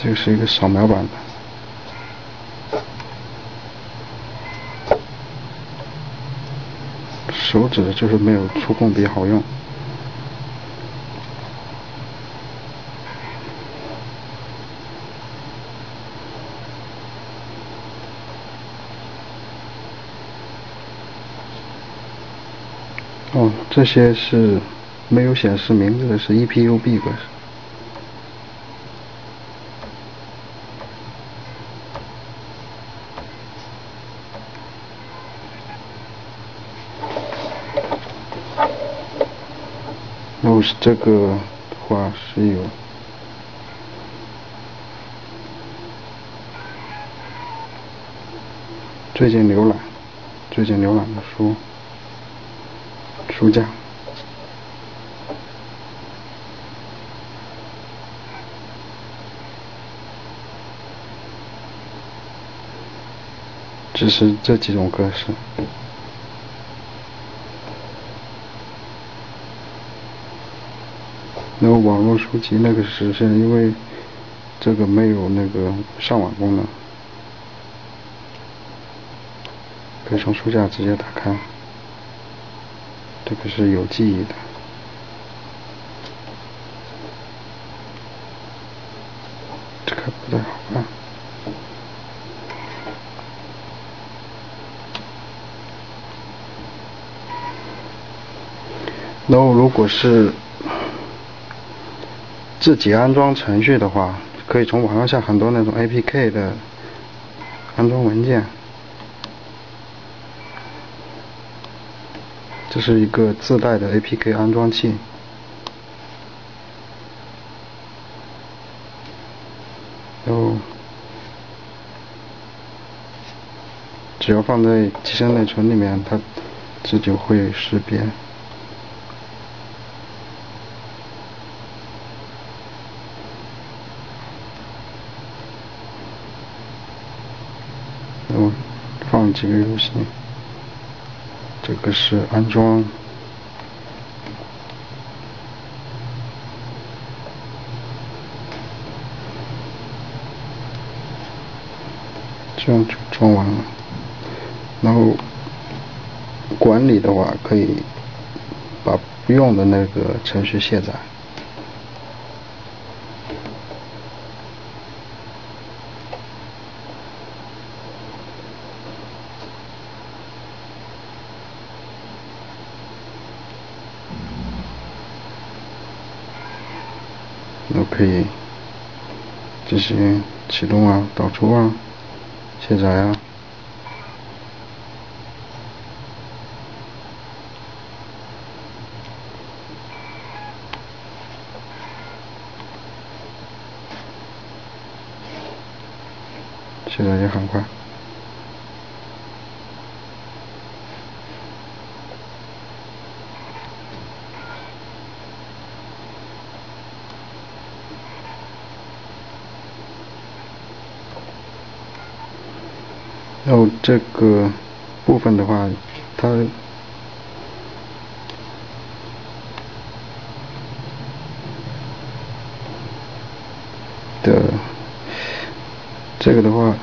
这个是一个扫描版的，手指就是没有触控笔好用。哦，这些是没有显示名字的，是 EPUB 格式。然后是这个的话是有最近浏览的书架。只是这几种格式。然后网络书籍那个是因为这个没有那个上网功能，可以从书架直接打开。这个是有记忆的。这个不太好看。然后如果是自己安装程序的话，可以从网上下很多那种 APK 的安装文件。这是一个自带的 APK 安装器。然后只要放在机身内存里面，它自己会识别。然后放几个游戏。这个是安装。这样就装完了。然后管理的话，可以把不用的那个程序卸载。都可以进行启动啊、导出啊、卸载啊。卸载也很快。然后这个部分的话，它的这个的话，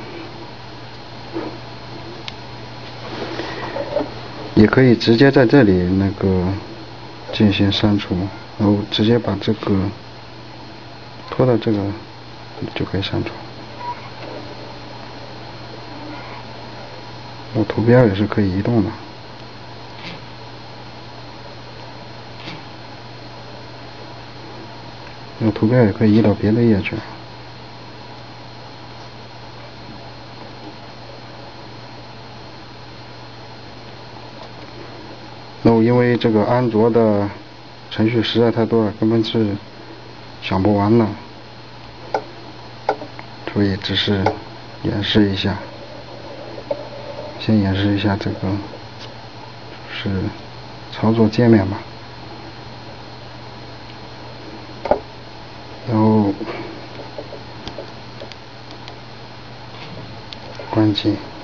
也可以直接在这里那个进行删除，然后直接把这个拖到这个就可以删除。然后图标也是可以移动的。然后图标也可以移到别的页去。然后因为这个安卓的程序实在太多了，根本是想不完了，所以只是演示一下。先演示一下这个是操作界面吧。然后关机。